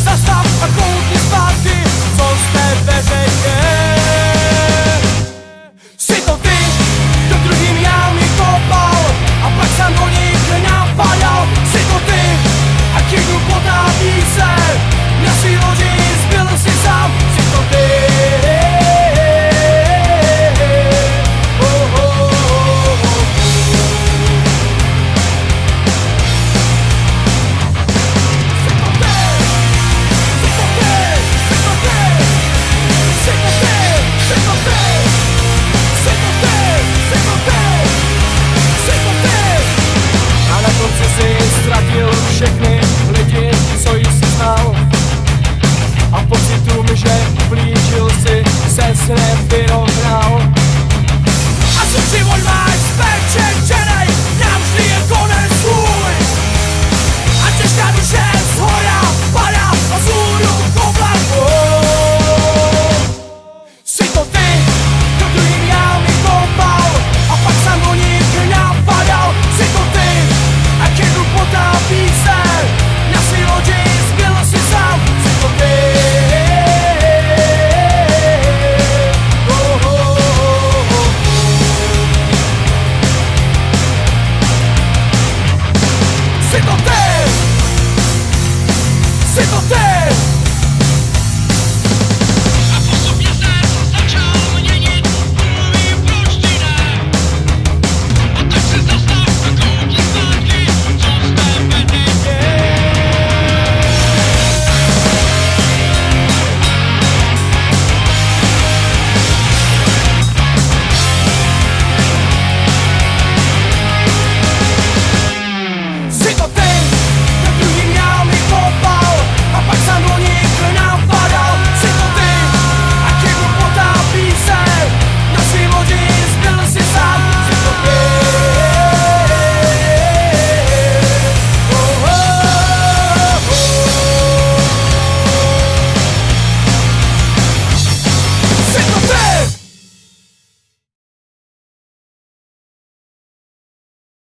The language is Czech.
zastav a koukni zpátky, co jste veřejně. Jsi to ty, kdo druhým jámy kopal a pak sám do nich napadal. Jsi to ty, a chytnu potápí se na svý lodi, zbyl si sám. Jsi to ty. Ztratil všechny lidi, co jsi znal, a pocitům, že ublížil si, se snem vyrovnal. A co život máš zpečečenej, navždy je konec svůj. A těžká duše z hora padá a vzhůru k oblaku. Jsi to ty, kdo druhým jámy kopal a pak sám do nich napadal. Jsi to ty, a chytnu potápí se na svý lodi, zbyl si sám. Jsi to ty. Jsi to ty. Jsi to ty.